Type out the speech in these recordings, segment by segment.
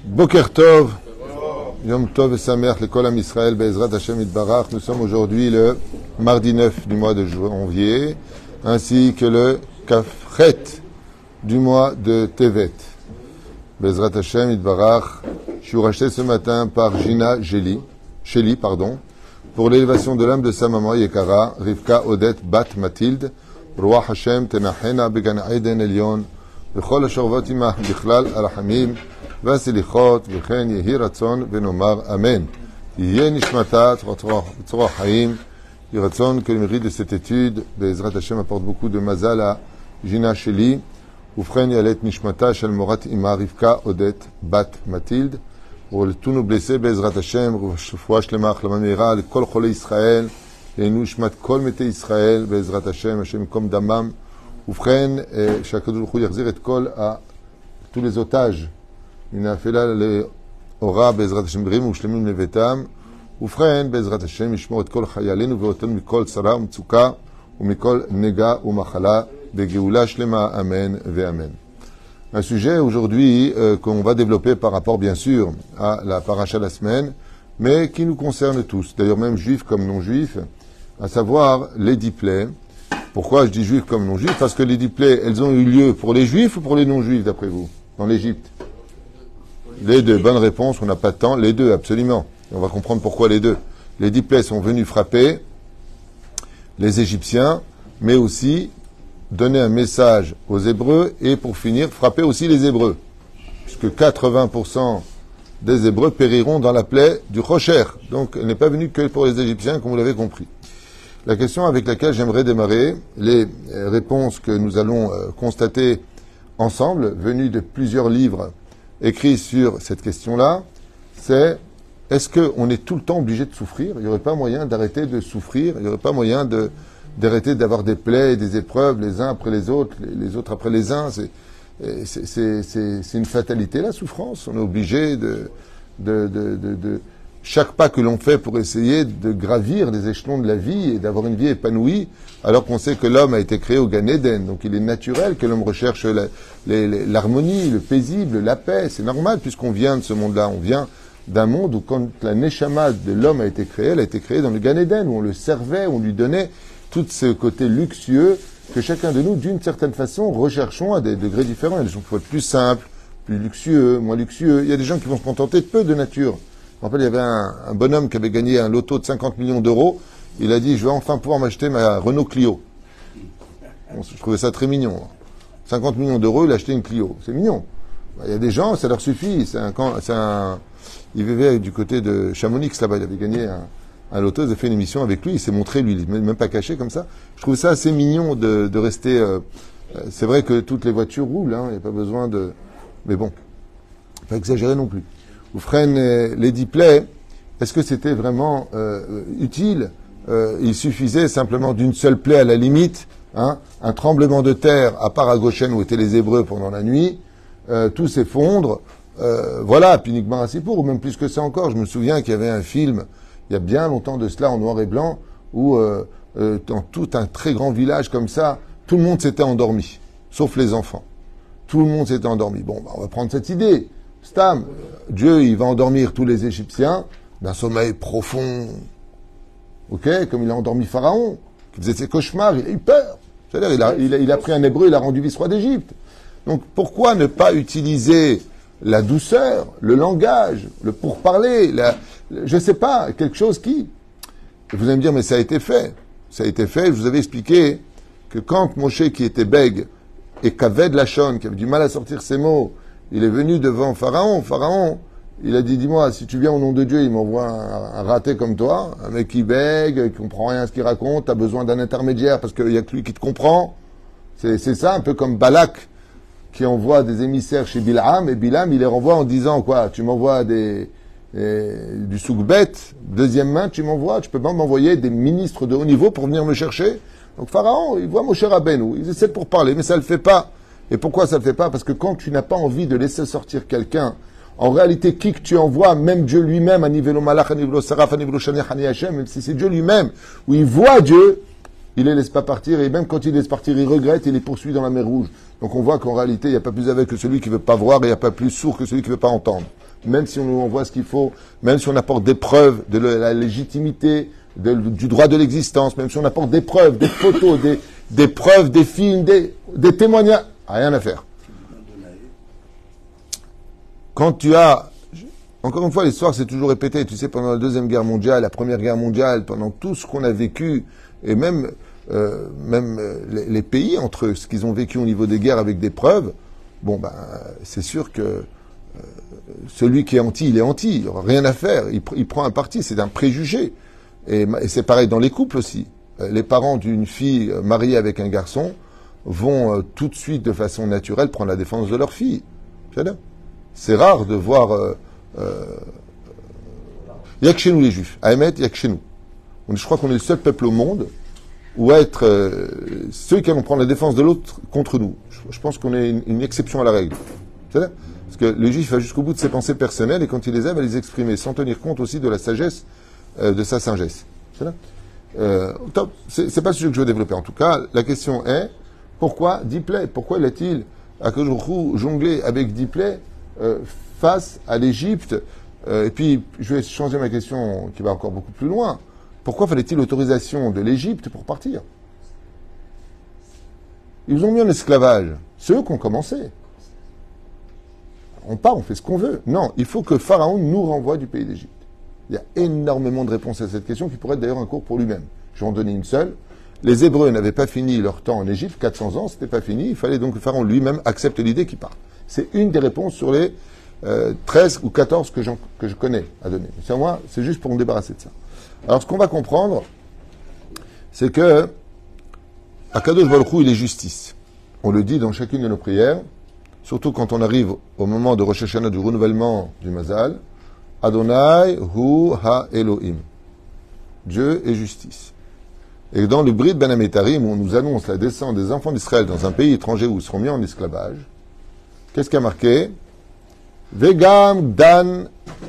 Boker Tov, Yom Tov et Sameach, l'école Am Israël, Be'ezrat Hashem Yitbarach. Nous sommes aujourd'hui le mardi 9 du mois de janvier, ainsi que le Kafret du mois de Tevet. Be'ezrat Hashem Yitbarach. Je suis racheté ce matin par Gina Sheli, pour l'élévation de l'âme de sa maman Yekara, Rivka Odette Bat Mathilde, Roi Hashem Tenachena Began Eden Elion, Bechol Ashorvot Imach Bichlal Arahamim, והסליחות, וכן יהי רצון ונאמר אמן. יהיה נשמתה, צרור החיים, יהי רצון que le mérite de cette étude, בעזרת השם apporte beaucoup de mazal à Gina Sheli, ובכן יעלה את נשמתה של מורת אימה רבקה עודית בת מטילד, ולתו nous blessés בעזרת השם, רפואה שלמה, החלמה מהירה לכל חולי ישראל, לעינו נשמת כל מתי ישראל, בעזרת השם, השם יקום דמם, ובכן שהקדוש ברוך הוא יחזיר את כל tous les otages, il a fait là le aura bezrat Hashem brim ushlemim levetam ufren bezrat Hashem yishmor et kol chayalenu veoten mikol tzara u'mitzuka u'mikol nega u'machala begeula shlema amen ve'amen. Un sujet aujourd'hui qu'on va développer par rapport bien sûr à la paracha de la semaine, mais qui nous concerne tous, d'ailleurs même juifs comme non-juifs, à savoir les 10 plaies. Pourquoi je dis juifs comme non-juifs? Parce que les 10 plaies, elles ont eu lieu pour les juifs ou pour les non-juifs d'après vous, dans l'Égypte? Les deux, bonne réponse, on n'a pas de temps. Les deux, absolument. On va comprendre pourquoi les deux. Les 10 plaies sont venus frapper les Égyptiens, mais aussi donner un message aux Hébreux et pour finir, frapper aussi les Hébreux. Puisque 80% des Hébreux périront dans la plaie du Rocher. Donc, elle n'est pas venue que pour les Égyptiens, comme vous l'avez compris. La question avec laquelle j'aimerais démarrer, les réponses que nous allons constater ensemble, venues de plusieurs livres écrit sur cette question-là, c'est est-ce qu'on est tout le temps obligé de souffrir? Il n'y aurait pas moyen d'arrêter de souffrir? Il n'y aurait pas moyen d'arrêter d'avoir des plaies et des épreuves les uns après les autres autres après les uns? C'est une fatalité, la souffrance. On est obligé de chaque pas que l'on fait pour essayer de gravir les échelons de la vie et d'avoir une vie épanouie, alors qu'on sait que l'homme a été créé au Gan Eden. Donc il est naturel que l'homme recherche l'harmonie, le paisible, la paix. C'est normal puisqu'on vient de ce monde-là. On vient d'un monde où quand la neshama de l'homme a été créée, elle a été créée dans le Gan Eden, où on le servait, où on lui donnait tout ce côté luxueux que chacun de nous, d'une certaine façon, recherchons à des degrés différents. Il y a des gens qui vont être plus simples, plus luxueux, moins luxueux. Il y a des gens qui vont se contenter de peu de nature. Je me rappelle, il y avait un bonhomme qui avait gagné un loto de 50 millions d'euros. Il a dit, je vais enfin pouvoir m'acheter ma Renault Clio. Bon, je trouvais ça très mignon. 50 millions d'euros, il a acheté une Clio. C'est mignon. Il y a des gens, ça leur suffit. Il vivait du côté de Chamonix, là-bas. Il avait gagné un loto. Ils ont fait une émission avec lui. Il s'est montré, lui. Il n'est même pas caché comme ça. Je trouve ça assez mignon de rester... c'est vrai que toutes les voitures roulent. Il n'y a pas besoin de... Mais bon, pas exagérer non plus. Vous freinez les 10 plaies, est-ce que c'était vraiment utile? Il suffisait simplement d'une seule plaie à la limite, un tremblement de terre à part à Goshen où étaient les Hébreux pendant la nuit, tout s'effondre, voilà, puis Nigmar Asipour, ou même plus que ça encore. Je me souviens qu'il y avait un film, il y a bien longtemps de cela, en noir et blanc, où dans tout un très grand village comme ça, tout le monde s'était endormi, sauf les enfants. Tout le monde s'était endormi. Bon, on va prendre cette idée. Stam, Dieu, il va endormir tous les Égyptiens d'un sommeil profond. Ok? Comme il a endormi Pharaon, qui faisait ses cauchemars, il a eu peur. C'est-à-dire, il a pris un Hébreu, il a rendu vice-roi d'Égypte. Donc, pourquoi ne pas utiliser la douceur, le langage, le pourparler, je sais pas, quelque chose qui... Vous allez me dire, mais ça a été fait. Ça a été fait, je vous avais expliqué que quand Moshe, qui était bègue, et Kaved Lachon, qui avait du mal à sortir ses mots, il est venu devant Pharaon. Pharaon, il a dit, dis-moi, si tu viens au nom de Dieu, il m'envoie un raté comme toi, un mec qui bègue, qui comprend rien à ce qu'il raconte, t'as besoin d'un intermédiaire parce qu'il y a que lui qui te comprend. C'est ça, un peu comme Balak, qui envoie des émissaires chez Bilham, et Bilham, il les renvoie en disant, quoi, tu m'envoies du soukbet, deuxième main, tu peux pas m'envoyer des ministres de haut niveau pour venir me chercher. Donc Pharaon, il voit Moshe Rabbeinu, ils essaient pour parler, mais ça le fait pas. Et pourquoi ça ne le fait pas? Parce que quand tu n'as pas envie de laisser sortir quelqu'un, en réalité, qui que tu envoies, même Dieu lui-même, Anivelo Malach, Anivelo Saraf, Anivelo Shanech, Ani Hashem, même si c'est Dieu lui-même, où il voit Dieu, il les laisse pas partir, et même quand il les laisse partir, il regrette, il les poursuit dans la mer Rouge. Donc on voit qu'en réalité, il n'y a pas plus aveugle que celui qui ne veut pas voir, et il n'y a pas plus sourd que celui qui ne veut pas entendre. même si on nous envoie ce qu'il faut, même si on apporte des preuves de la légitimité, du droit de l'existence, même si on apporte des preuves, des photos, des preuves, des films, des témoignages, rien à faire. Quand tu as... Encore une fois, l'histoire s'est toujours répétée. Tu sais, pendant la Deuxième Guerre mondiale, la Première Guerre mondiale, pendant tout ce qu'on a vécu, et même les pays entre eux, ce qu'ils ont vécu au niveau des guerres avec des preuves, bon, ben, c'est sûr que celui qui est anti, il est anti. Il n'y aura rien à faire. Il prend un parti. C'est un préjugé. Et c'est pareil dans les couples aussi. Les parents d'une fille mariée avec un garçon vont tout de suite, de façon naturelle, prendre la défense de leur fille. C'est rare de voir... il n'y a que chez nous les juifs. À Emet, il n'y a que chez nous. Je crois qu'on est le seul peuple au monde où être ceux qui vont prendre la défense de l'autre contre nous. Je pense qu'on est une exception à la règle. Parce que le juif va jusqu'au bout de ses pensées personnelles et quand il les a, va les exprimer sans tenir compte aussi de la sagesse de sa sagesse. C'est pas le sujet que je veux développer. En tout cas, la question est pourquoi 10 plaies? Pourquoi l'a-t-il jonglé avec 10 plaies face à l'Égypte? Et puis, je vais changer ma question qui va encore beaucoup plus loin. Pourquoi fallait-il l'autorisation de l'Égypte pour partir? Ils nous ont mis en esclavage. C'est eux qui ont commencé. On part, on fait ce qu'on veut. Non, il faut que Pharaon nous renvoie du pays d'Égypte. Il y a énormément de réponses à cette question qui pourrait être d'ailleurs un cours pour lui-même. Je vais en donner une seule. Les Hébreux n'avaient pas fini leur temps en Égypte, 400 ans, c'était pas fini. Il fallait donc que Pharaon lui-même accepte l'idée qu'il part. C'est une des réponses sur les 13 ou 14 que je connais à donner. C'est moi, c'est juste pour me débarrasser de ça. Alors, ce qu'on va comprendre, c'est que Akadosh Baruch Hu, il est justice. On le dit dans chacune de nos prières, surtout quand on arrive au moment de Rosh Hashanah, du renouvellement du Mazal. Adonai Hu Ha Elohim. Dieu est justice. Et dans le Brit Ben Ametarim, où on nous annonce la descente des enfants d'Israël dans un pays étranger où ils seront mis en esclavage, qu'est-ce qu'il y a marqué? Vegam Dan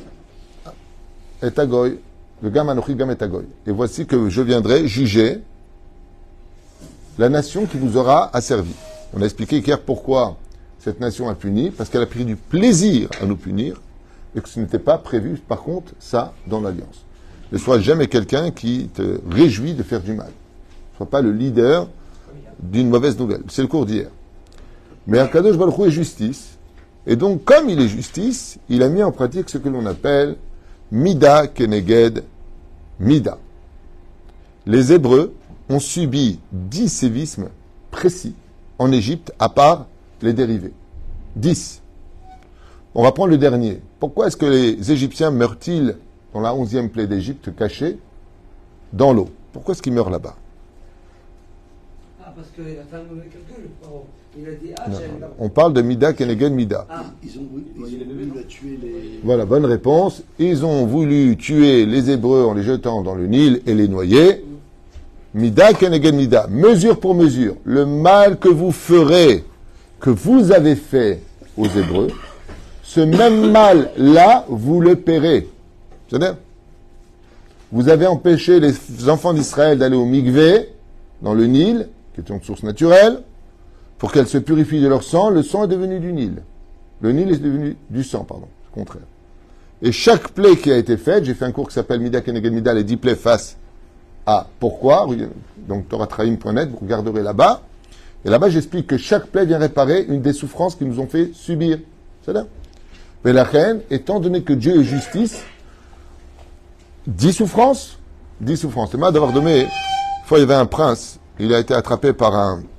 et Agoy. Vegam Anochi Gam et Agoy. Et voici que je viendrai juger la nation qui vous aura asservi. On a expliqué hier pourquoi cette nation a puni, parce qu'elle a pris du plaisir à nous punir, et que ce n'était pas prévu, par contre, ça, dans l'Alliance. Ne sois jamais quelqu'un qui te réjouit de faire du mal. Ne sois pas le leader d'une mauvaise nouvelle. C'est le cours d'hier. Mais Akadosh Baruch Hu est justice. Et donc, comme il est justice, il a mis en pratique ce que l'on appelle Mida Keneged Mida. Les Hébreux ont subi 10 sévismes précis en Égypte, à part les dérivés. 10. On va prendre le dernier. Pourquoi est-ce que les Égyptiens meurent-ils dans la 11e plaie d'Égypte cachée dans l'eau? Pourquoi est-ce qu'ils meurent là-bas? Parce que la femme avait calcul, il a dit On parle de Mida Keneged Mida. Ils ont voulu tuer les... Voilà, bonne réponse. Ils ont voulu tuer les Hébreux en les jetant dans le Nil et les noyer. Mida Keneged Mida. Mesure pour mesure. Le mal que vous ferez, que vous avez fait aux Hébreux, ce même mal-là, vous le paierez. C'est-à-dire, vous avez empêché les enfants d'Israël d'aller au Mikvé, dans le Nil, qui est une source naturelle, pour qu'elles se purifient de leur sang. Le sang est devenu du Nil. Le Nil est devenu du sang, pardon. C'est le contraire. Et chaque plaie qui a été faite, j'ai fait un cours qui s'appelle Mida Keneged Mida, les 10 plaies face à pourquoi. Donc, toratraim.net, vous regarderez là-bas. Et là-bas, j'explique que chaque plaie vient réparer une des souffrances qu'ils nous ont fait subir. C'est-à-dire, mais la reine, étant donné que Dieu est justice, 10 souffrances. C'est mal d'avoir donné. Une fois, il y avait un prince, il a été attrapé par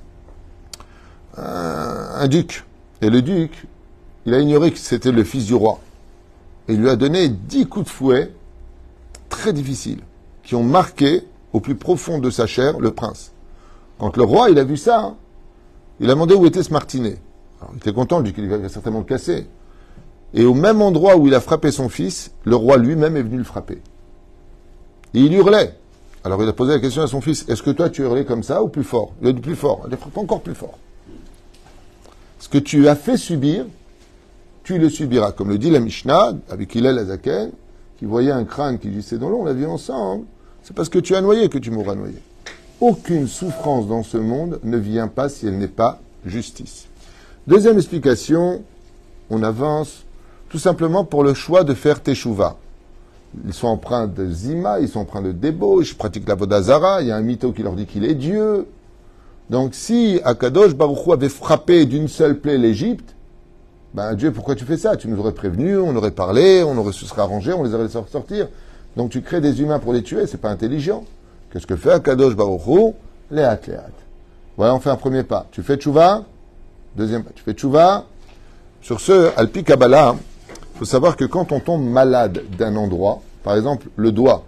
un duc. Et le duc, il a ignoré que c'était le fils du roi. Et il lui a donné 10 coups de fouet très difficiles, qui ont marqué au plus profond de sa chair le prince. Quand le roi, il a vu ça, il a demandé où était ce martinet. Alors, il était content, lui, qu'il avait certainement le cassé. Et au même endroit où il a frappé son fils, le roi lui-même est venu le frapper. Et il hurlait. Alors il a posé la question à son fils, est-ce que toi tu hurlais comme ça ou plus fort? Il a dit plus fort. Il a frappé encore plus fort. Ce que tu as fait subir, tu le subiras. Comme le dit la Mishnah, avec Hillel Azaken, qui voyait un crâne qui glissait dans l'eau, on l'a vu ensemble. C'est parce que tu as noyé que tu mourras noyé. Aucune souffrance dans ce monde ne vient pas si elle n'est pas justice. Deuxième explication, on avance Tout simplement pour le choix de faire Teshuvah. Ils sont empreints de Zima, ils sont empreints de débauche, ils pratiquent la Vodazara, il y a un mytho qui leur dit qu'il est Dieu. Donc si Akadosh Baruch Hu avait frappé d'une seule plaie l'Égypte, ben Dieu, pourquoi tu fais ça? Tu nous aurais prévenu, on aurait parlé, se serait arrangé, on les aurait laissés sortir. Donc tu crées des humains pour les tuer, c'est pas intelligent. Qu'est-ce que fait Akadosh Baruch Hu? Léat. Voilà, on fait un premier pas. Tu fais Tchouva, deuxième pas. Tu fais Tchouva. Sur ce, Alpi Kabbalah, il faut savoir que quand on tombe malade d'un endroit, par exemple le doigt,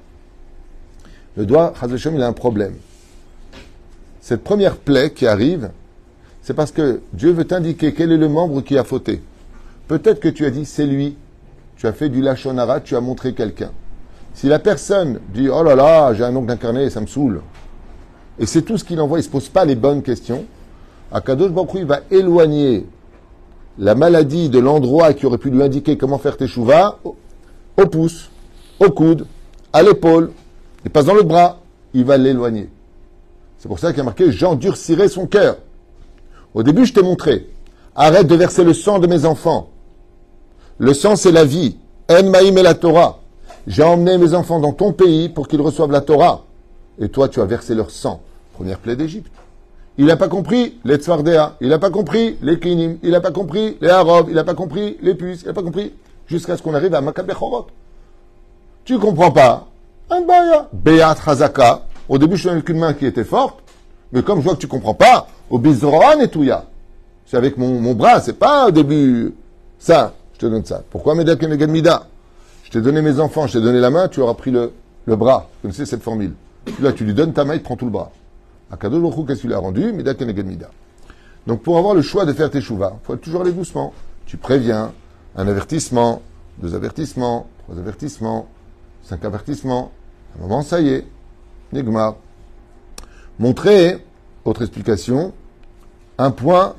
Chaz v'Shem, il a un problème. Cette première plaie qui arrive, c'est parce que Dieu veut t'indiquer quel est le membre qui a fauté. Peut-être que tu as dit, c'est lui. Tu as fait du lachon hara, tu as montré quelqu'un. Si la personne dit, oh là là, j'ai un oncle incarné, ça me saoule, et c'est tout ce qu'il envoie, il ne se pose pas les bonnes questions, Akadosh Baruch Hu, il va éloigner la maladie de l'endroit qui aurait pu lui indiquer comment faire Teshuvah au pouce, au coude, à l'épaule, il passe dans le bras, il va l'éloigner. C'est pour ça qu'il y a marqué « J'endurcirai son cœur ». Au début, je t'ai montré « Arrête de verser le sang de mes enfants. Le sang, c'est la vie. En maïm et la Torah. J'ai emmené mes enfants dans ton pays pour qu'ils reçoivent la Torah. Et toi, tu as versé leur sang. » Première plaie d'Égypte. Il n'a pas compris les Tzfardéa, il n'a pas compris les Kinim, il n'a pas compris les Arab, il n'a pas compris les puces, il n'a pas compris jusqu'à ce qu'on arrive à Makkah Bechorot. Tu ne comprends pas. Un baya. Beat Hazaka. Au début, je suis avec une main qui était forte, mais comme je vois que tu ne comprends pas, au Bizrohan et Touya. C'est avec mon bras, c'est pas au début. Ça, je te donne ça. Pourquoi Medak et Mida? Je t'ai donné mes enfants, je t'ai donné la main, tu auras pris le bras. Vous connaissez cette formule. Là, tu lui donnes ta main, il te prend tout le bras. Akadosh Baruch Hu, qu'est-ce qu'il a rendu? Mida keneged mida. Donc, pour avoir le choix de faire Teshuvah, il faut toujours aller doucement. Tu préviens, un avertissement, 2 avertissements, 3 avertissements, 5 avertissements. À un moment, ça y est. Nigma. Montrer, autre explication, un point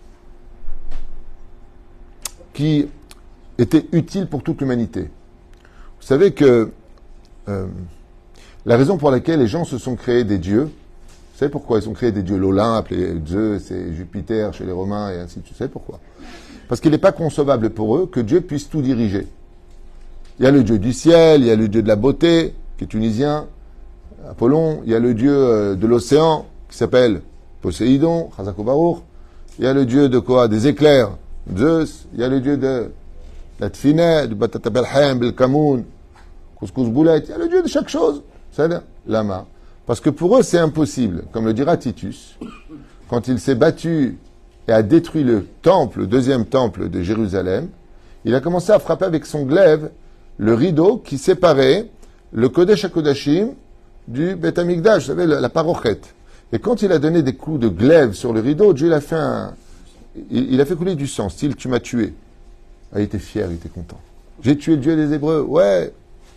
qui était utile pour toute l'humanité. Vous savez que la raison pour laquelle les gens se sont créés des dieux, vous savez pourquoi ils ont créé des dieux? L'Olympe, les Zeus et Jupiter chez les Romains et ainsi de suite. Vous savez pourquoi? Parce qu'il n'est pas concevable pour eux que Dieu puisse tout diriger. Il y a le Dieu du ciel, il y a le Dieu de la beauté, qui est tunisien, Apollon, il y a le Dieu de l'océan, qui s'appelle Poséidon, Chazako Baruch, il y a le Dieu de quoi? Des éclairs, Zeus, il y a le Dieu de la Tfinet, du Batata Belhem, Belkamoun, Couscous Boulette, il y a le Dieu de chaque chose. C'est Lama. Parce que pour eux, c'est impossible. Comme le dira Titus, quand il s'est battu et a détruit le temple, le deuxième temple de Jérusalem, il a commencé à frapper avec son glaive le rideau qui séparait le Kodesh HaKodashim du Beth Amikdash, vous savez, la parochette. Et quand il a donné des coups de glaive sur le rideau, Dieu il a fait couler du sang, style tu m'as tué. Ah, il était fier, il était content. J'ai tué le Dieu des Hébreux, ouais.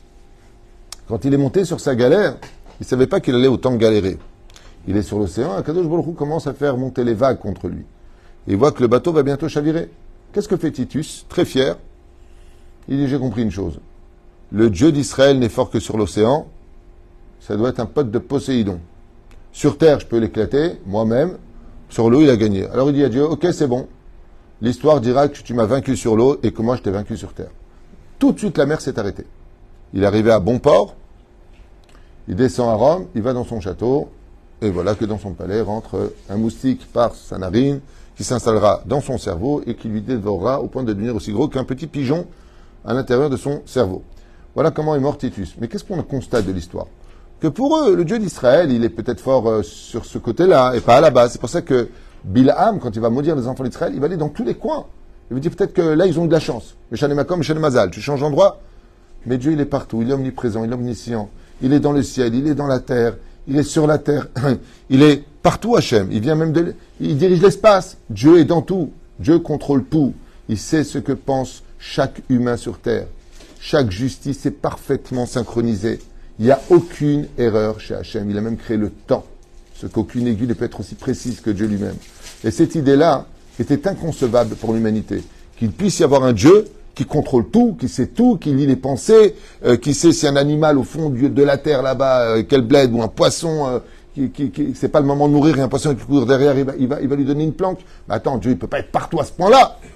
Quand il est monté sur sa galère, il ne savait pas qu'il allait autant galérer. Il est sur l'océan, Akadosh Baruch Hu commence à faire monter les vagues contre lui. Et il voit que le bateau va bientôt chavirer. Qu'est-ce que fait Titus? Très fier. Il dit, j'ai compris une chose. Le Dieu d'Israël n'est fort que sur l'océan. Ça doit être un pote de Poséidon. Sur terre, je peux l'éclater, moi-même. Sur l'eau, il a gagné. Alors il dit à Dieu, ok, c'est bon. L'histoire dira que tu m'as vaincu sur l'eau et que moi, je t'ai vaincu sur terre. Tout de suite, la mer s'est arrêtée. Il est arrivé à bon port. Il descend à Rome, il va dans son château, et voilà que dans son palais rentre un moustique par sa narine, qui s'installera dans son cerveau et qui lui dévorera au point de devenir aussi gros qu'un petit pigeon à l'intérieur de son cerveau. Voilà comment est mort Titus. Mais qu'est-ce qu'on constate de l'histoire? Que pour eux, le Dieu d'Israël, il est peut-être fort sur ce côté-là, et pas à la base. C'est pour ça que Bilham, quand il va maudire les enfants d'Israël, il va aller dans tous les coins. Il veut dire peut-être que là, ils ont eu de la chance. Meshane Makom, Meshane Mazal, tu changes d'endroit. Mais Dieu, il est partout, il est omniprésent, il est omniscient. Il est dans le ciel, il est dans la terre, il est sur la terre, il est partout Hachem, il vient même il dirige l'espace. Dieu est dans tout, Dieu contrôle tout, il sait ce que pense chaque humain sur terre. Chaque justice est parfaitement synchronisée. Il n'y a aucune erreur chez Hachem, il a même créé le temps, ce qu'aucune aiguille ne peut être aussi précise que Dieu lui-même. Et cette idée-là était inconcevable pour l'humanité, qu'il puisse y avoir un Dieu qui contrôle tout, qui lit les pensées, qui sait si un animal au fond de la terre là-bas, quel bled, ou un poisson, c'est pas le moment de mourir, et un poisson qui court derrière, il va lui donner une planque. Mais attends, Dieu, il peut pas être partout à ce point-là.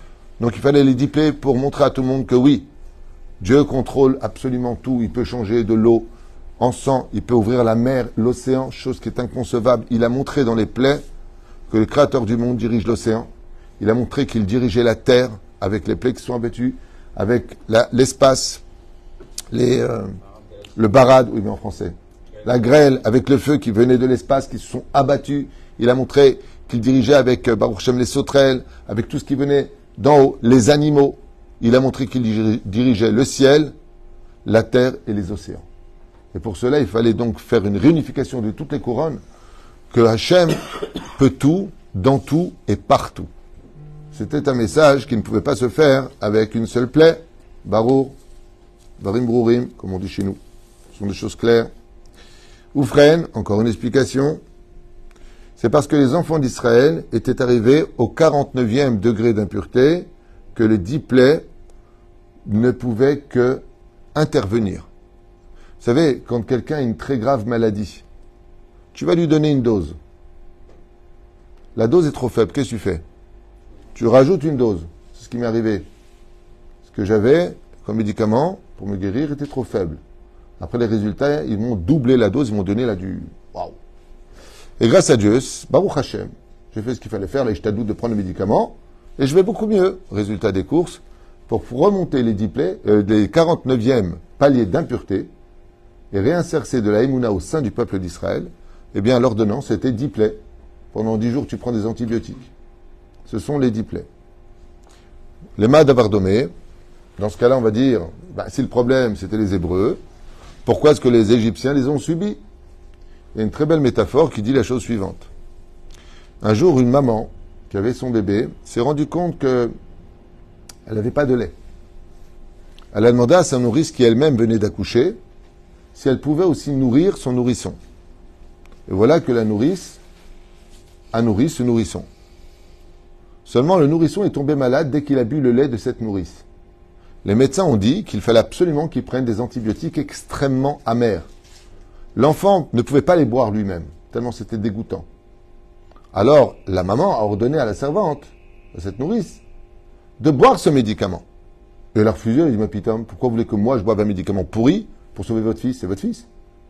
Donc il fallait les diplés pour montrer à tout le monde que oui, Dieu contrôle absolument tout. Il peut changer de l'eau en sang, il peut ouvrir la mer, l'océan, chose qui est inconcevable. Il a montré dans les plaies que le Créateur du monde dirige l'océan. Il a montré qu'il dirigeait la terre avec les plaies qui sont abattues, avec l'espace, le barad, oui mais en français, la grêle, avec le feu qui venait de l'espace, qui se sont abattus. Il a montré qu'il dirigeait avec Baruch Shem les sauterelles, avec tout ce qui venait d'en haut, les animaux. Il a montré qu'il dirigeait le ciel, la terre et les océans. Et pour cela, il fallait donc faire une réunification de toutes les couronnes, que Hachem peut tout, dans tout et partout. C'était un message qui ne pouvait pas se faire avec une seule plaie. Barour, Barim Brourim, comme on dit chez nous. Ce sont des choses claires. Oufren, encore une explication. C'est parce que les enfants d'Israël étaient arrivés au 49e degré d'impureté que les 10 plaies ne pouvaient que intervenir. Vous savez, quand quelqu'un a une très grave maladie, tu vas lui donner une dose. La dose est trop faible, qu'est-ce que tu fais? Tu rajoutes une dose. C'est ce qui m'est arrivé. Ce que j'avais comme médicament pour me guérir était trop faible. Après les résultats, ils m'ont doublé la dose, ils m'ont donné là du... Waouh. Et grâce à Dieu, Baruch Hashem, j'ai fait ce qu'il fallait faire, là, je t'adoute de prendre le médicament, et je vais beaucoup mieux. Résultat des courses, pour remonter les 10 plaies, des 49e paliers d'impureté, et réinsérer de la Emouna au sein du peuple d'Israël, eh bien, l'ordonnance était 10 plaies. Pendant 10 jours, tu prends des antibiotiques. Ce sont les 10 plaies. Les mâts d'Avardomé, dans ce cas-là, on va dire, si le problème, c'était les Hébreux, pourquoi est-ce que les Égyptiens les ont subis? Il y a une très belle métaphore qui dit la chose suivante. Un jour, une maman qui avait son bébé s'est rendue compte qu'elle n'avait pas de lait. Elle a demandé à sa nourrice, qui elle-même venait d'accoucher, si elle pouvait aussi nourrir son nourrisson. Et voilà que la nourrice a nourri ce nourrisson. Seulement, le nourrisson est tombé malade dès qu'il a bu le lait de cette nourrice. Les médecins ont dit qu'il fallait absolument qu'il prenne des antibiotiques extrêmement amers. L'enfant ne pouvait pas les boire lui-même, tellement c'était dégoûtant. Alors, la maman a ordonné à la servante, à cette nourrice, de boire ce médicament. Et elle a refusé, elle a dit, ma pitam, pourquoi vous voulez que moi je boive un médicament pourri pour sauver votre fils? C'est votre fils.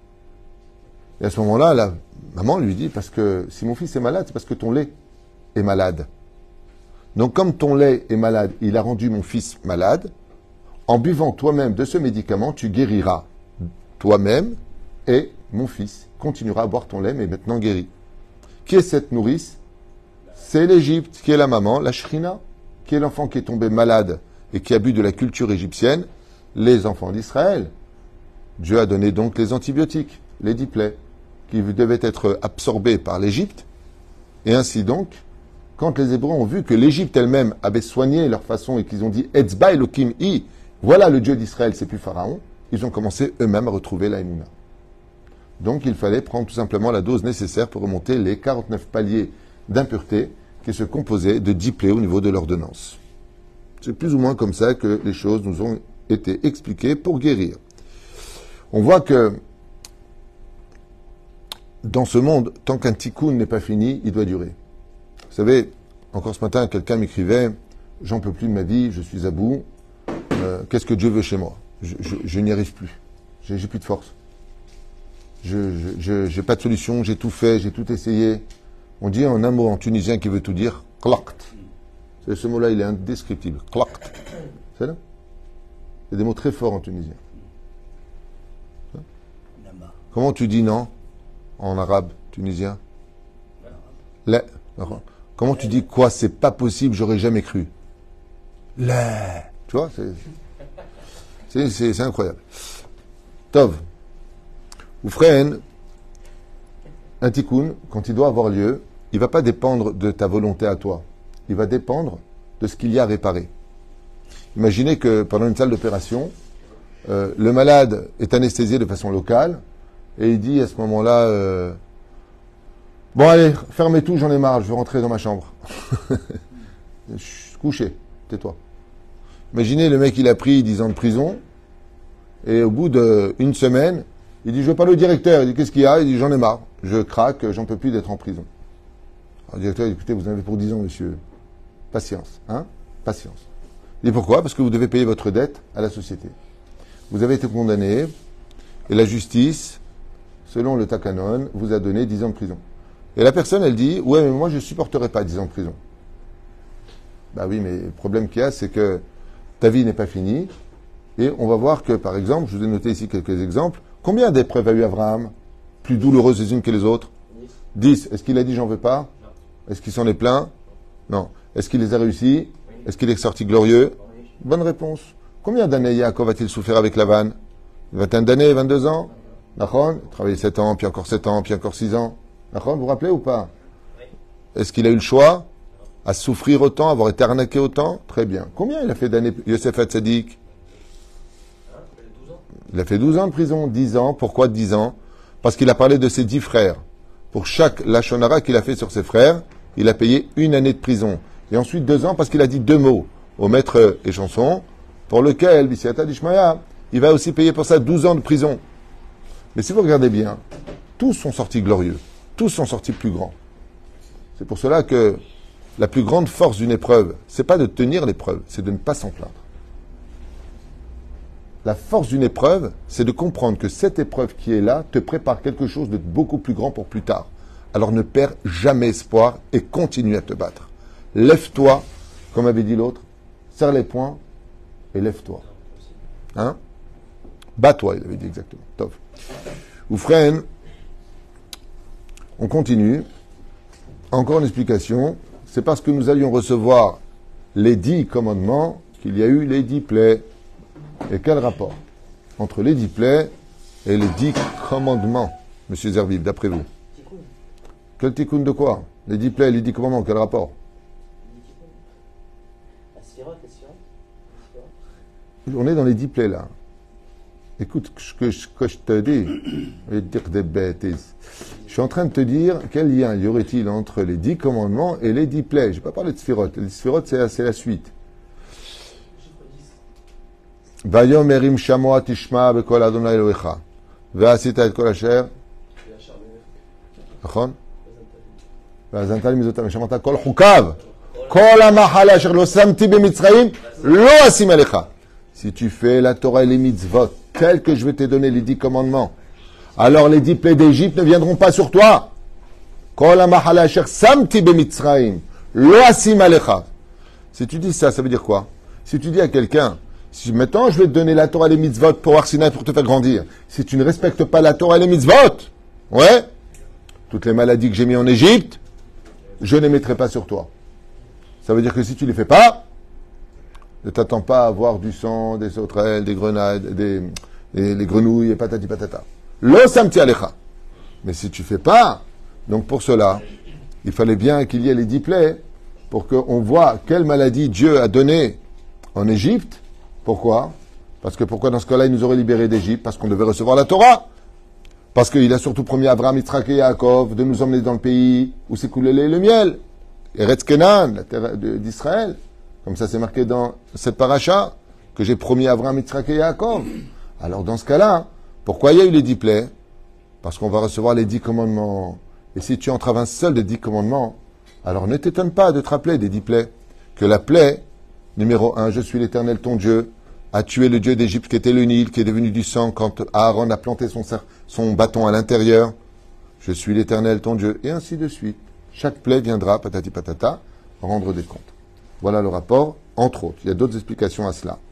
Et à ce moment-là, la maman lui dit, parce que si mon fils est malade, c'est parce que ton lait est malade. Donc comme ton lait est malade, il a rendu mon fils malade, en buvant toi-même de ce médicament, tu guériras toi-même et mon fils continuera à boire ton lait, mais maintenant guéri. Qui est cette nourrice? C'est l'Égypte, qui est la maman, la Shrina, qui est l'enfant qui est tombé malade et qui a bu de la culture égyptienne, les enfants d'Israël. Dieu a donné donc les antibiotiques, les 10 plaies, qui devaient être absorbés par l'Égypte. Et ainsi donc, quand les Hébreux ont vu que l'Égypte elle-même avait soigné leur façon et qu'ils ont dit « Etzba Elokim I », voilà le Dieu d'Israël, c'est plus Pharaon, ils ont commencé eux-mêmes à retrouver la Emouna. Donc il fallait prendre tout simplement la dose nécessaire pour remonter les 49 paliers d'impureté qui se composaient de 10 plaies au niveau de l'ordonnance. C'est plus ou moins comme ça que les choses nous ont été expliquées pour guérir. On voit que dans ce monde, tant qu'un tikkun n'est pas fini, il doit durer. Vous savez, encore ce matin, quelqu'un m'écrivait « J'en peux plus de ma vie, je suis à bout, qu'est-ce que Dieu veut chez moi? Je n'y arrive plus, j'ai plus de force. Je n'ai pas de solution, j'ai tout fait, j'ai tout essayé. » On dit en un mot en tunisien qui veut tout dire « klakt ». Ce mot-là, il est indescriptible. « Klakt ». C'est là? Il y a des mots très forts en tunisien. Comment tu dis non en arabe tunisien? La. Comment tu dis quoi? C'est pas possible, j'aurais jamais cru. La. Tu vois, c'est incroyable. Tov. Oufren, un tikkun, quand il doit avoir lieu, il ne va pas dépendre de ta volonté à toi. Il va dépendre de ce qu'il y a à réparer. Imaginez que pendant une salle d'opération, le malade est anesthésié de façon locale et il dit à ce moment-là bon allez, fermez tout, j'en ai marre, je veux rentrer dans ma chambre. Couché, tais-toi. Imaginez le mec, il a pris 10 ans de prison et au bout d'une semaine, il dit je veux parler au directeur. Il dit qu'est-ce qu'il y a? Il dit j'en ai marre, je craque, j'en peux plus d'être en prison. Alors, le directeur dit écoutez, vous en avez pour 10 ans monsieur, patience, hein, patience. Il dit pourquoi? Parce que vous devez payer votre dette à la société. Vous avez été condamné et la justice, selon le Takanon, vous a donné 10 ans de prison. Et la personne, elle dit, ouais, mais moi, je ne supporterai pas 10 ans de prison. Bah oui, mais le problème qu'il y a, c'est que ta vie n'est pas finie. Et on va voir que, par exemple, je vous ai noté ici quelques exemples. Combien d'épreuves a eu Abraham, plus douloureuses les unes que les autres? 10. Est-ce qu'il a dit j'en veux pas? Est-ce qu'il s'en est plaint? Non. Est-ce qu'il les a réussis? Est-ce qu'il est sorti glorieux? Bonne réponse. Combien d'années Yaakov a-t-il souffert avec Lavan? 21 d'années, 22 ans? Nachon? Travaillé 7 ans, puis encore 7 ans, puis encore 6 ans. Nachon, vous vous rappelez ou pas? Est-ce qu'il a eu le choix à souffrir autant, à avoir été arnaqué autant? Très bien. Combien il a fait d'années Yosef Hatzadik? Il a fait 12 ans de prison, 10 ans. Pourquoi 10 ans? Parce qu'il a parlé de ses 10 frères. Pour chaque lachon hara qu'il a fait sur ses frères, il a payé 1 année de prison. Et ensuite 2 ans parce qu'il a dit 2 mots au maître et chanson, pour lequel, Bisiata Dishmaya, il va aussi payer pour ça 12 ans de prison. Mais si vous regardez bien, tous sont sortis glorieux. Tous sont sortis plus grands. C'est pour cela que la plus grande force d'une épreuve, c'est pas de tenir l'épreuve, c'est de ne pas s'en plaindre. La force d'une épreuve, c'est de comprendre que cette épreuve qui est là te prépare quelque chose de beaucoup plus grand pour plus tard. Alors ne perds jamais espoir et continue à te battre. Lève-toi, comme avait dit l'autre, serre les poings et lève-toi. Hein? Bats-toi, il avait dit exactement. Top. Oufren, on continue. Encore une explication. C'est parce que nous allions recevoir les 10 commandements qu'il y a eu les 10 plaies. Et quel rapport entre les 10 plaies et les 10 commandements, Monsieur Zerviv, d'après vous? Quel tikkun de quoi? Les 10 plaies et les 10 commandements, quel rapport? On est dans les 10 plaies là. Écoute ce que je te dis. Je vais te dire des bêtises. Je suis en train de te dire quel lien y aurait-il entre les 10 commandements et les 10 plaies. Je n'ai pas parlé de sphiroth. Les sphiroth, c'est la suite. Vayom erim shamoa tishma bekol Adonai Elohecha. Ve'asita et kol asher. נכון? ואזנת לי מזותם, ושמעת כל חוקיו, כל המחלה אשר לא שמתי במצרים, לא אשים עליך. Si tu fais la Torah et les mitzvot, tels que je vais te donner les 10 commandements, alors les 10 plaies d'Égypte ne viendront pas sur toi. Kol המחלה אשר שמתי במצרים, לא אשים עליך. Si tu dis ça, ça veut dire quoi? Si tu dis à quelqu'un, si maintenant je vais te donner la Torah et les mitzvot pour Arsinaï pour te faire grandir, si tu ne respectes pas la Torah et les mitzvot, ouais, toutes les maladies que j'ai mis en Égypte, je ne les mettrai pas sur toi. Ça veut dire que si tu ne les fais pas, ne t'attends pas à avoir du sang, des sauterelles, des grenades, les grenouilles et patati patata. Lo samti alecha. Mais si tu ne fais pas, donc pour cela, il fallait bien qu'il y ait les 10 plaies pour qu'on voit quelle maladie Dieu a donnée en Égypte. Pourquoi? Parce que pourquoi dans ce cas-là il nous aurait libérés d'Égypte? Parce qu'on devait recevoir la Torah. Parce qu'il a surtout promis à Abraham, Yitzhak et Yaakov de nous emmener dans le pays où s'écoule le lait et le miel. Eretz Kenan, la terre d'Israël. Comme ça c'est marqué dans cette paracha, que j'ai promis à Abraham, Yitzhak et Yaakov. Alors dans ce cas-là, pourquoi il y a eu les 10 plaies? Parce qu'on va recevoir les 10 commandements. Et si tu entraves un seul des 10 commandements, alors ne t'étonne pas de te rappeler des 10 plaies. Que la plaie, numéro 1, je suis l'Éternel ton Dieu, a tué le Dieu d'Égypte qui était le Nil, qui est devenu du sang quand Aaron a planté son bâton à l'intérieur. Je suis l'Éternel ton Dieu, et ainsi de suite. Chaque plaie viendra, patati patata, rendre des comptes. Voilà le rapport, entre autres. Il y a d'autres explications à cela.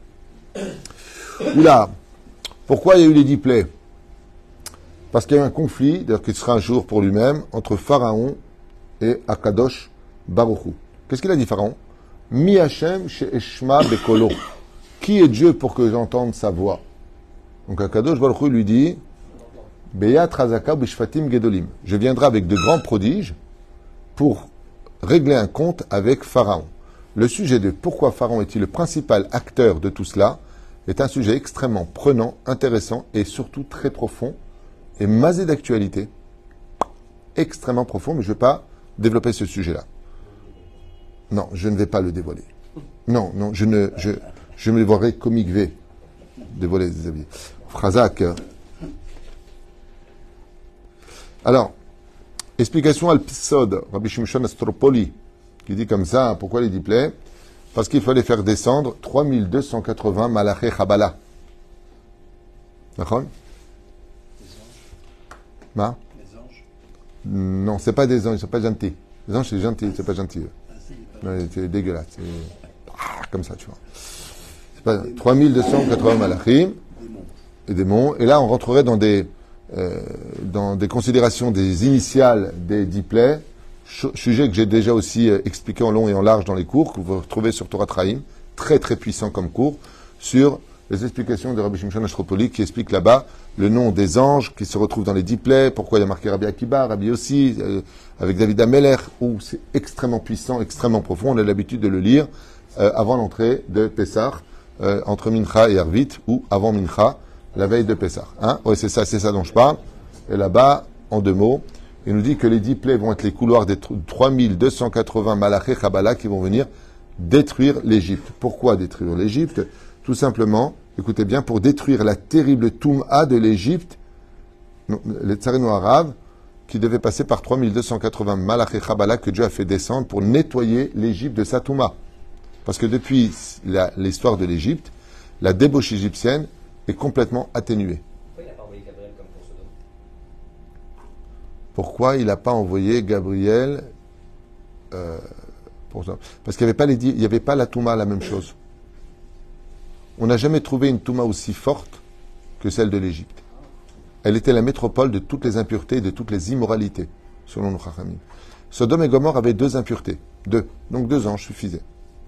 Oula, pourquoi il y a eu les 10 plaies? Parce qu'il y a eu un conflit, d'ailleurs qui sera un jour pour lui-même, entre Pharaon et Akadosh Baruch Hu. Qu'est-ce qu'il a dit Pharaon? Mi Hashem she'eshma bekolo. Qui est Dieu pour que j'entende sa voix? Donc Akadosh Baruch Hu lui dit Beyat Razaka bishfatim gedolim. Je viendrai avec de grands prodiges pour régler un compte avec Pharaon. Le sujet de pourquoi Pharaon est-il le principal acteur de tout cela est un sujet extrêmement prenant, intéressant et surtout très profond et masé d'actualité. Extrêmement profond, mais je ne vais pas développer ce sujet-là. Non, je ne vais pas le dévoiler. Non, je me dévoilerai comique V. Dévoiler des avis. Phrazak. Alors, explication al Pisod, Rabbi Shimshon Astropoli, qui dit comme ça, pourquoi les 10 plaies? Parce qu'il fallait faire descendre 3280 Malaché Chabala. D'accord? Ma? Les anges. Non, c'est pas des anges, ils sont pas gentils. Les anges, c'est gentil, c'est pas gentil. Ah, c'est pas Ouais, c'est dégueulasse. C'est comme ça, tu vois. C'est pas 3280 malachim démon. et démons. Et là, on rentrerait dans des considérations des initiales des 10 plaies, sujet que j'ai déjà aussi expliqué en long et en large dans les cours, que vous retrouvez sur Torah Traim, très très puissant comme cours, sur les explications de Rabbi Shimshon Ashropoli, qui explique là-bas le nom des anges qui se retrouvent dans les 10 plaies, pourquoi il y a marqué Rabbi Akiba, Rabbi aussi, avec David Ameler, où c'est extrêmement puissant, extrêmement profond. On a l'habitude de le lire avant l'entrée de Pessah, entre Mincha et Arvit, ou avant Mincha, la veille de Pessah. Hein? Oui, c'est ça dont je parle. Et là-bas, en 2 mots, il nous dit que les 10 plaies vont être les couloirs des 3280 Malaché Chabala qui vont venir détruire l'Égypte. Pourquoi détruire l'Égypte? Tout simplement, écoutez bien, pour détruire la terrible Toum'a de l'Égypte, les tsarino arabes, qui devait passer par 3280 Malaché Chabala que Dieu a fait descendre pour nettoyer l'Égypte de sa Toum'a. Parce que depuis l'histoire de l'Égypte, la débauche égyptienne est complètement atténuée. Pourquoi il n'a pas envoyé Gabriel pour ça? Parce qu'il n'y avait pas la Touma, la même chose. On n'a jamais trouvé une Touma aussi forte que celle de l'Égypte. Elle était la métropole de toutes les impuretés et de toutes les immoralités, selon nos Chachamim. Sodome et Gomorrhe avaient 2 impuretés. 2. Donc 2 anges suffisaient.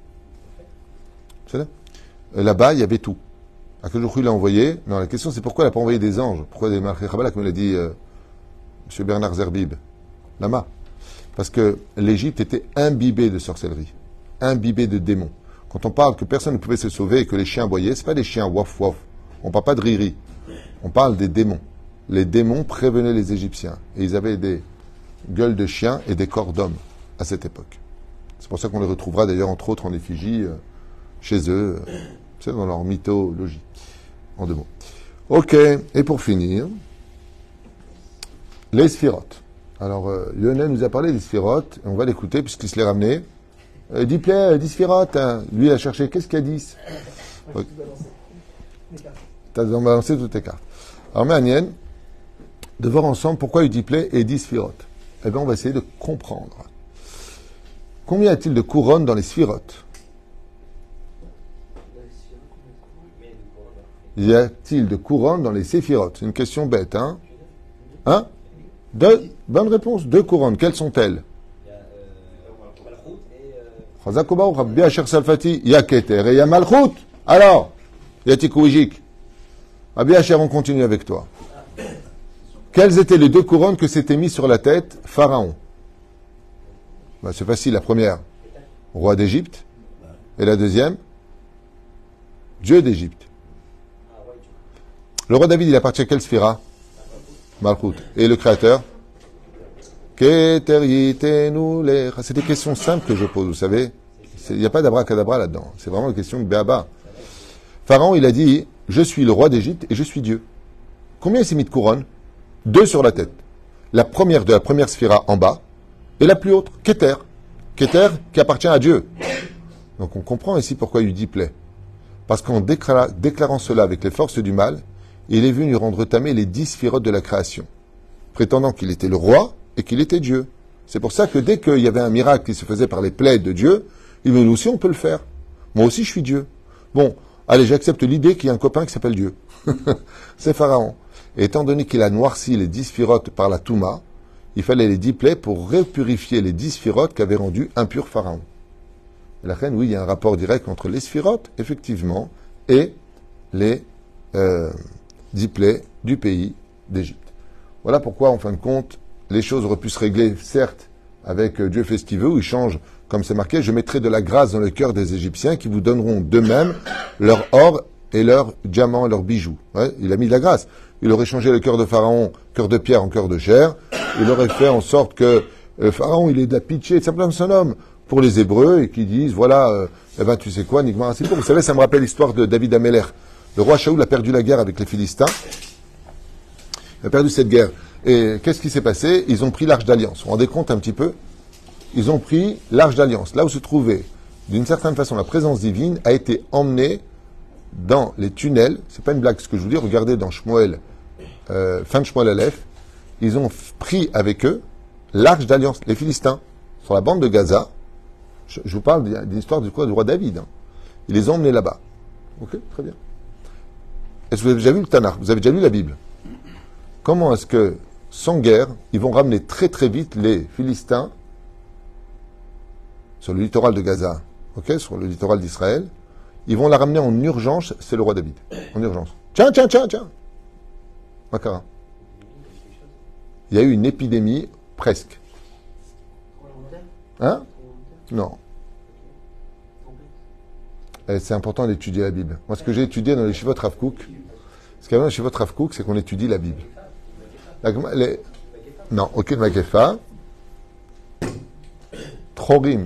Là-bas, il y avait tout. À quel jour il a envoyé? Non, la question c'est pourquoi il n'a pas envoyé des anges? Pourquoi des Malaché Chabala, comme l'a dit M. Bernard Zerbib? Lama. Parce que l'Égypte était imbibée de sorcellerie, imbibée de démons. Quand on parle que personne ne pouvait se sauver et que les chiens aboyaient, c'est pas des chiens waf waf. On parle pas de riri. On parle des démons. Les démons prévenaient les Égyptiens. Et ils avaient des gueules de chiens et des corps d'hommes à cette époque. C'est pour ça qu'on les retrouvera d'ailleurs entre autres en effigie chez eux, dans leur mythologie. En 2 mots. Ok, et pour finir, les sphirotes. Alors, Lionel nous a parlé des sphirotes, et on va l'écouter puisqu'il se les ramenait. 10 plaies, 10 sphirotes. Hein. Lui, il a cherché, qu'est-ce qu'il y a 10? Ouais. Tu as balancé toutes tes cartes. Alors, Méanienne, de voir ensemble pourquoi il dit plaies et 10 sphirotes. Eh bien, on va essayer de comprendre. Combien y a-t-il de couronnes dans les sphirotes? Y a-t-il de couronnes dans les séphirotes? C'est une question bête, hein? Hein? 2. Bonne réponse. 2 couronnes. Quelles sont-elles? Chazakoba ou Rabbi Asher Salfati? Il y a Keter et il y a Malchut. Alors, il y a Tikouijik. Rabbi Asher, on continue avec toi. Quelles étaient les 2 couronnes que s'était mis sur la tête Pharaon? Ben, c'est facile. La première, roi d'Égypte. Et la deuxième, Dieu d'Égypte. Le roi David, il appartient à quelle sphira? Malchut. Et le créateur? C'est des questions simples que je pose, vous savez. Il n'y a pas d'abracadabra là-dedans. C'est vraiment une question de béaba. Pharaon, il a dit, je suis le roi d'Égypte et je suis Dieu. Combien il s'est mis de couronnes? 2 sur la tête. La première de la première sphira en bas et la plus haute, Keter. Keter qui appartient à Dieu. Donc on comprend ici pourquoi il lui dit plaît. Parce qu'en déclarant cela avec les forces du mal, il est venu rendre tamé les 10 sphirotes de la création, prétendant qu'il était le roi et qu'il était Dieu. C'est pour ça que dès qu'il y avait un miracle qui se faisait par les plaies de Dieu, il me dit, nous aussi on peut le faire. Moi aussi je suis Dieu. Bon, allez, j'accepte l'idée qu'il y a un copain qui s'appelle Dieu. C'est Pharaon. Et étant donné qu'il a noirci les 10 sphirotes par la Touma, il fallait les 10 plaies pour repurifier les 10 sphirotes qu'avait rendu impur Pharaon. Et la reine, oui, il y a un rapport direct entre les sphirotes, effectivement, et les 10 plaies du pays d'Égypte. Voilà pourquoi, en fin de compte, les choses auraient pu se régler, certes, avec Dieu fait ce qu'il veut, où il change, comme c'est marqué, je mettrai de la grâce dans le cœur des Égyptiens qui vous donneront d'eux-mêmes leur or et leurs diamants et leurs bijoux. Ouais, il a mis de la grâce. Il aurait changé le cœur de Pharaon, cœur de pierre en cœur de chair. Il aurait fait en sorte que Pharaon, il est de la pitié, simplement son homme, pour les Hébreux, et qui disent, voilà, eh ben, tu sais quoi, Nigmar, c'est pour. Vous savez, ça me rappelle l'histoire de David Ameler. Le roi Shaoul a perdu la guerre avec les Philistins. Il a perdu cette guerre. Et qu'est-ce qui s'est passé? Ils ont pris l'Arche d'Alliance. Vous vous rendez compte un petit peu? Ils ont pris l'Arche d'Alliance, là où se trouvait d'une certaine façon, la présence divine a été emmenée dans les tunnels. C'est pas une blague ce que je vous dis. Regardez dans Shmuel, fin de Shmuel Aleph, ils ont pris avec eux l'arche d'alliance, les Philistins, sur la bande de Gaza. Je vous parle d'une histoire du roi David. Hein. Ils les ont emmenés là-bas. Ok, très bien. Est-ce que vous avez déjà vu le Tanakh? Vous avez déjà lu la Bible? Comment est-ce que, sans guerre, ils vont ramener très très vite les Philistins sur le littoral de Gaza, ok, sur le littoral d'Israël? Ils vont la ramener en urgence, c'est le roi David. En urgence. Tiens. Makara. Il y a eu une épidémie, presque. Hein? Non. Et c'est important d'étudier la Bible. Moi, ce que j'ai étudié dans les Shivot Rav Kook, ce qu'il y a dans les Shivot Rav Kook, c'est qu'on étudie la Bible. Non, aucune Makefa. Trorim.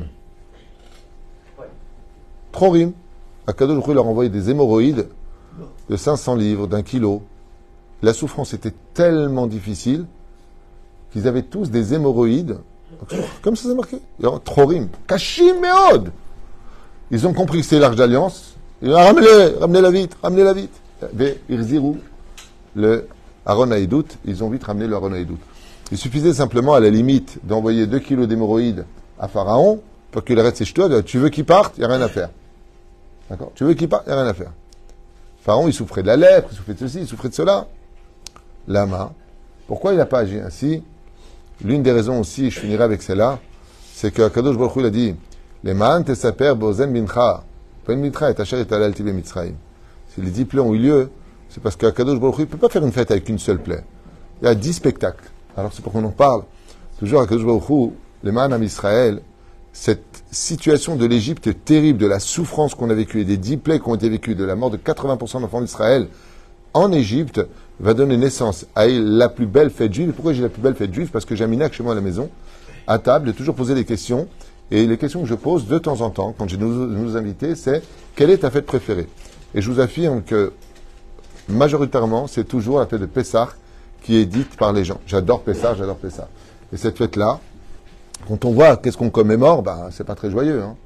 Akadosh Baruch Hu leur a envoyé des hémorroïdes de 500 livres, d'1 kilo. La souffrance était tellement difficile qu'ils avaient tous des hémorroïdes. Comme ça, c'est marqué. Trorim. Kashim meod. Ils ont compris que c'était l'arche d'alliance. Ils ont dit, ramenez-la vite. Irzirou, le Aaron Haïdout, ils ont vite ramené le Aaron Haïdout. Il suffisait simplement, à la limite, d'envoyer 2 kilos d'hémorroïdes à Pharaon pour qu'il arrête ses ch'tots. Tu veux qu'il parte, il n'y a rien à faire. D'accord? Tu veux qu'il parte, il n'y a rien à faire. Pharaon, il souffrait de la lèpre, il souffrait de ceci, il souffrait de cela. Lama. Pourquoi il n'a pas agi ainsi? L'une des raisons aussi, je finirai avec celle-là, c'est que Kadosh Baruch Hu a dit, les ma'an tesaper bozen bincha, pas une mitra et asher et alal tibe mitzrayim. Si les 10 plaies ont eu lieu, c'est parce que Kadosh Baruch Hu ne peut pas faire une fête avec une seule plaie. Il y a 10 spectacles. Alors c'est pour qu'on en parle. Toujours à Kadosh Baruch Hu, les ma'an am Israël, cette situation de l'Égypte terrible, de la souffrance qu'on a vécue et des 10 plaies qui ont été vécues, de la mort de 80% d'enfants d'Israël en Égypte, va donner naissance à la plus belle fête juive. Pourquoi j'ai la plus belle fête juive? Parce que j'ai un minac chez moi à la maison, à table, j'ai toujours posé des questions. Et les questions que je pose de temps en temps, quand j'ai nos invités, c'est quelle est ta fête préférée? Et je vous affirme que majoritairement, c'est toujours la fête de Pessah qui est dite par les gens. J'adore Pessah. Et cette fête-là, quand on voit qu'est-ce qu'on commémore, c'est pas très joyeux. Hein.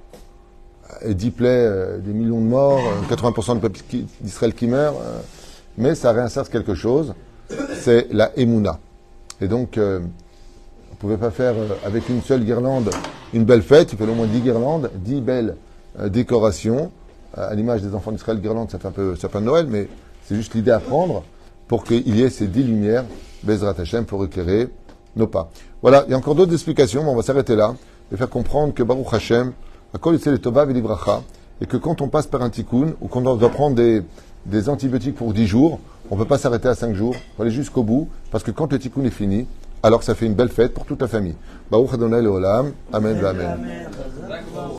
Et 10 plaies, des millions de morts, 80% de peuple d'Israël qui meurt, mais ça réinsère quelque chose, c'est la Emouna. Et donc, on ne pouvait pas faire avec une seule guirlande une belle fête, il fallait au moins 10 guirlandes, 10 belles décorations. À l'image des enfants d'Israël, guirlande, ça fait un peu sapin de Noël, mais c'est juste l'idée à prendre pour qu'il y ait ces 10 lumières, Bezrat Hashem, pour éclairer nos pas. Voilà, il y a encore d'autres explications, mais on va s'arrêter là et faire comprendre que Baruch Hashem, Akol Yitzel Tova Velibracha, et que quand on passe par un tikkun, ou qu'on doit prendre des antibiotiques pour 10 jours, on ne peut pas s'arrêter à 5 jours, il faut aller jusqu'au bout, parce que quand le tikkun est fini, alors ça fait une belle fête pour toute la famille. Baruch Adonai Leolam, Amen, Amen.